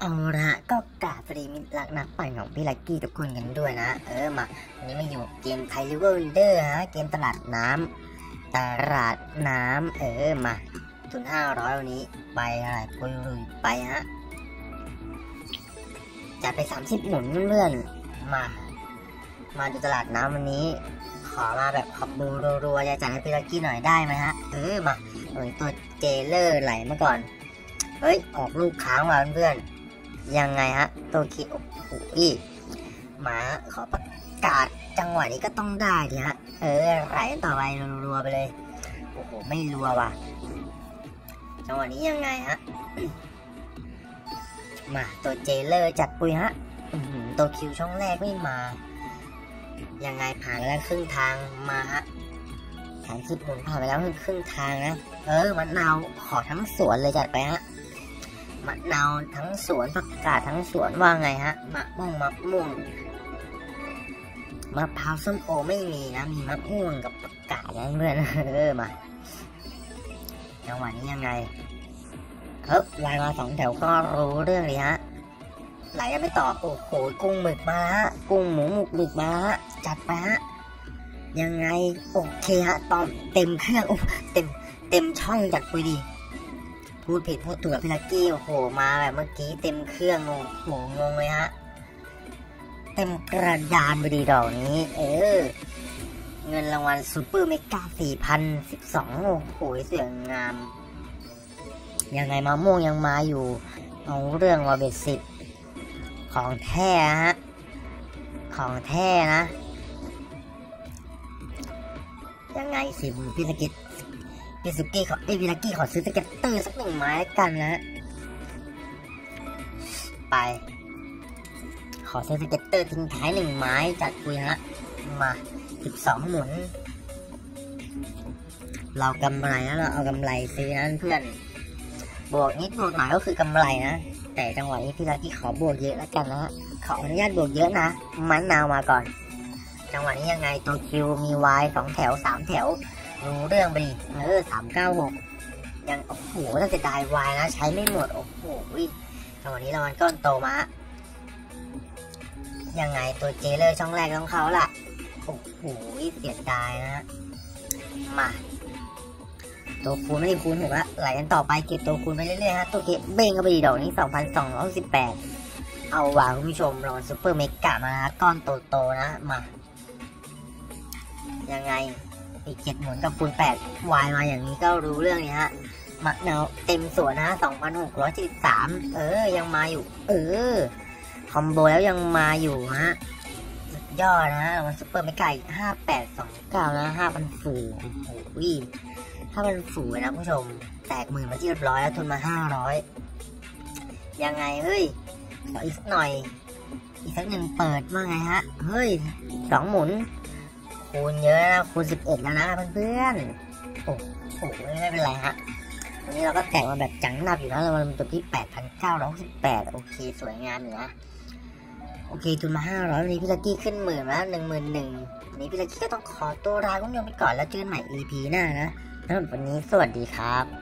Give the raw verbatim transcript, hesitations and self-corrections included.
เอาละก็กราบสวัสดีมิตรรักนักปั่นของพี่ลักกี้ทุกคนกันด้วยนะเออมาวันนี้มาอยู่เกมไทยลิเวอร์วินเดอร์ฮะเกมตลาดน้ำตลาดน้ำเออมาทุนห้าร้อยวันนี้ไปอะไรปุยลุยไปฮะจัดไปสามสิบหมุนเพื่อนมามาดูตลาดน้ำวันนี้ขอมาแบบขอบบูรัวๆจะจัดให้พี่ลักกี้หน่อยได้ไหมฮะเออมาตัวเจเลอร์ไหลมาก่อนเฮ้ยออกลูกค้างมาเพื่อนยังไงฮะโตคิโอ้โหหมาขอประกาศจังหวะนี้ก็ต้องได้ดิฮะเออไหลต่อไปรัวๆไปเลยโอ้โหไม่รัวว่ะจังหวะนี้ยังไงฮะมาตัวเจเลอร์จัดปุยฮะตัวคิวช่องแรกไม่มายังไงผ่านแล้วครึ่งทางมาฮะสามสิบหมุนผ่านไปแล้วครึ่งทางนะเออมะนาวขอทั้งสวนเลยจัดไปฮะมะนาวทั้งสวนผักกาดทั้งสวนว่าไงฮะมะม่วงมะม่วงมะพร้าวส้มโอไม่มีนะมีมะม่วงกับผักกาดนะเพื่อนเออมาจังหวะนี้ยังไงเฮ้ยวายมาสองแถวก็รู้เรื่องเลยฮะไหลไปต่อโอ้โหกุ้งหมึกมาฮะกุ้งหมูหมึกหมึกมาฮะจัดไปฮะยังไงโอเคฮะตอนเต็มเครื่องโอ้เต็มเต็มช่องจัดปุยดีพูดผิดพูดถูกกับพี่ลักกี้โอ้โหมาแบบเมื่อกี้เต็มเครื่องโอ้โหงงเลยฮะเต็มกระดานไปดีดอกนี้เออเงินรางวัลซูเปอร์เมกาสี่พันสิบสองโอ้โหสวยงามยังไงมะม่วงยังมาอยู่เอาเรื่องว่าเบ็ดสิบของแท้ฮะของแท้นะยังไงสิพี่ลักกี้พี่สุกี้ขอเอ้พี่ลักกี้ขอซื้อสเก็ตเตอร์สักหนึ่งไม้กันนะไปขอซื้อสเก็ตเตอร์ทิ้งท้ายหนึ่งไม้จัดคุยฮะมาสิบสองหมุนเรากำไรแล้วเราเอากำไรซื้อนั้นเพื่อนบวกนิดบวกหน่อยก็คือกำไรนะแต่จังหวะนี้พี่ลักกี้ขอบวกเยอะแล้วกันนะขออนุญาตบวกเยอะนะมันนาวมาก่อนจังหวะนี้ยังไงตัวคิวมีวายสองแถวสามแถวรู้เรื่องไปดิเออสามเก้าหกยังโอ้โหน่าจะได้วายนะใช้ไม่หมดโอ้โหจังหวะนี้รางวัลก้อนโตมายังไงตัวเจเลอร์ช่องแรกของเขาล่ะโอ้โหเสียดายนะมาตัวคูณไม่ได้คูณหกละไหลกันต่อไปเก็บตัวคูณไปเรื่อยๆฮะตัวเก็บเบ้งก็ไปดีดอกนี้สองพันสองร้อยสิบแปดเอาว่ะคุณผู้ชมรางวัลซูเปอร์เมกะมาก้อนโตๆนะมายังไงอีกเจ็ดหมุนกับคูณแปดวายมาอย่างนี้ก็รู้เรื่องนี่ฮะมะนาวเต็มส่วนนะสองพันหกร้อยเจ็ดสิบสามเออยังมาอยู่เออคอมโบแล้วยังมาอยู่ฮะสุดยอดนะมันซุปเปอร์ไม่ไก่ห้าแปดสองเก้านะห้าพันฝูโอ้โหห้าพันฝูนะผู้ชมแตกหมื่นมาที่เรียบร้อยแล้วทุนมาห้าร้อยยังไงเฮ้ยขออีกสักหน่อยอีกสักหนึ่งเปิดว่าไงฮะเฮ้ยสองหมุนคูณเยอะนะคูณสิบเอ็ดแล้วนะเพื่อนๆโอ้โหไม่เป็นไรฮะวันนี้เราก็แตกมาแบบจังหนับอยู่นะเรามันตัวที่แปดพันเก้าร้อยสิบแปดโอเคสวยงามอยู่นะโอเคทุนมาห้าร้อยวันนี้พี่ลักกี้ขึ้นหมื่นแล้วหนึ่งหมื่นหนึ่งวันนี้พี่ลักกี้ก็ต้องขอตัวลาคุณผู้ชมไปก่อนแล้วเจอกันใหม่ อี พี หน้านะสำหรับวันนี้สวัสดีครับ